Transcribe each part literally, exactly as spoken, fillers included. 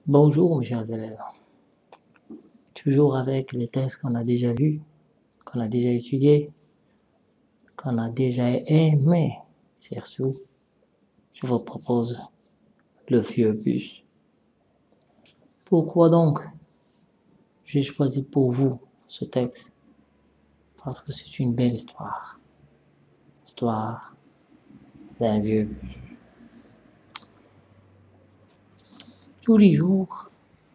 Bonjour mes chers élèves, toujours avec les textes qu'on a déjà vus, qu'on a déjà étudiés, qu'on a déjà aimé, surtout, je vous propose le vieux bus. Pourquoi donc j'ai choisi pour vous ce texte? Parce que c'est une belle histoire, histoire d'un vieux bus. Tous les jours,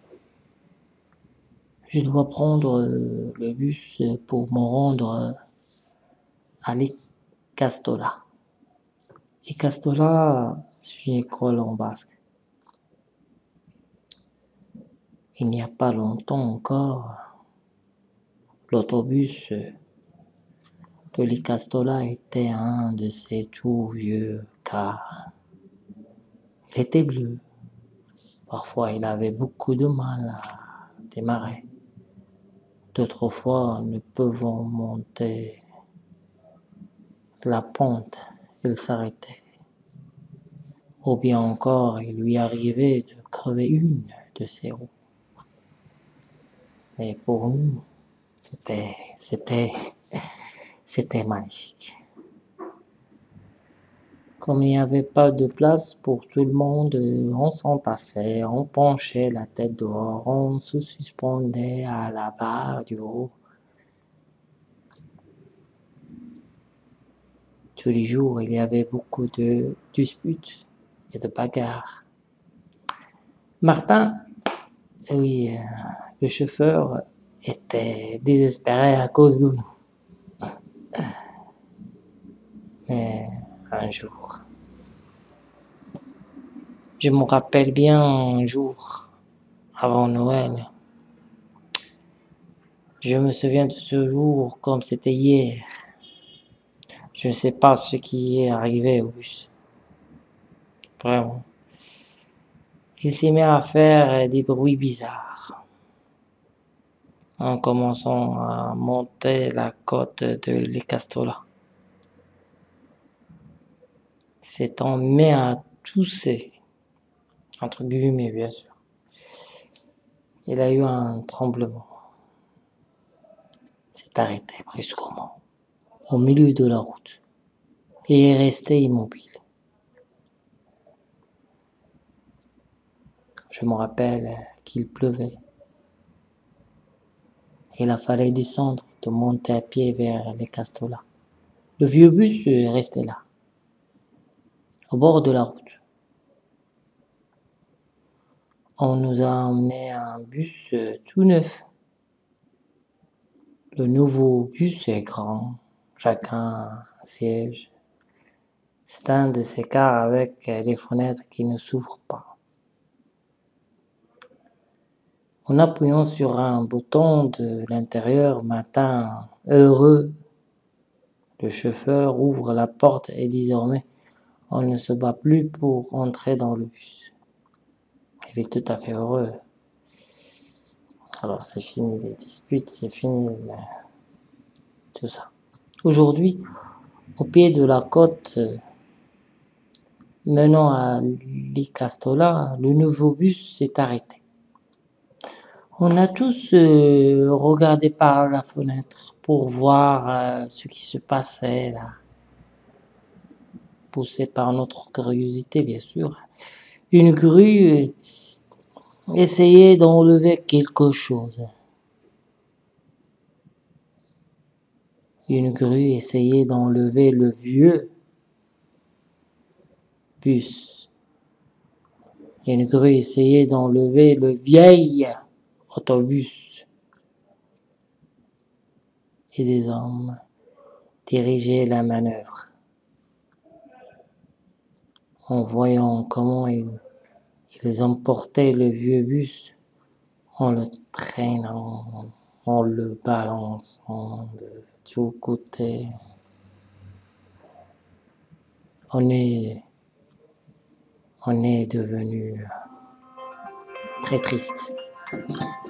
je dois prendre le bus pour me rendre à l'Icastola. L'Icastola, c'est une école en basque. Il n'y a pas longtemps encore, l'autobus de l'Icastola était un de ces tout vieux cars. Il était bleu. Parfois, il avait beaucoup de mal à démarrer. D'autres fois, ne pouvant monter la pente, il s'arrêtait. Ou bien encore, il lui arrivait de crever une de ses roues. Mais pour nous, c'était, c'était, c'était magnifique. Comme il n'y avait pas de place pour tout le monde, on s'entassait, on penchait la tête dehors, on se suspendait à la barre du haut. Tous les jours, il y avait beaucoup de disputes et de bagarres. Martin, oui, le chauffeur, était désespéré à cause de nous. Mais un jour, je me rappelle bien un jour avant Noël, je me souviens de ce jour comme c'était hier. Je ne sais pas ce qui est arrivé au bus. Vraiment. Il s'est mis à faire des bruits bizarres. En commençant à monter la côte de l'Icastola. S'étant mis à tousser. Entre guillemets, bien sûr. Il a eu un tremblement. S'est arrêté brusquement. Au milieu de la route. Et est resté immobile. Je me rappelle qu'il pleuvait. Il a fallu descendre, de monter à pied vers l'Icastola. Le vieux bus est resté là, au bord de la route. On nous a emmené un bus tout neuf. Le nouveau bus est grand, chacun un siège. C'est un de ces cars avec les fenêtres qui ne s'ouvrent pas. En appuyant sur un bouton de l'intérieur, matin heureux, le chauffeur ouvre la porte et désormais, on ne se bat plus pour entrer dans le bus. Il est tout à fait heureux. Alors c'est fini les disputes, c'est fini tout ça. Aujourd'hui, au pied de la côte menant à l'Icastola, le nouveau bus s'est arrêté. On a tous euh, regardé par la fenêtre pour voir euh, ce qui se passait là. Poussé par notre curiosité, bien sûr. Une grue euh, essayait d'enlever quelque chose. Une grue essayait d'enlever le vieux bus. Une grue essayait d'enlever le vieil autobus. Et des hommes dirigeaient la manœuvre. En voyant comment ils, ils emportaient le vieux bus, en le traînant, en le balançant de tous côtés. On est, on est devenu très triste.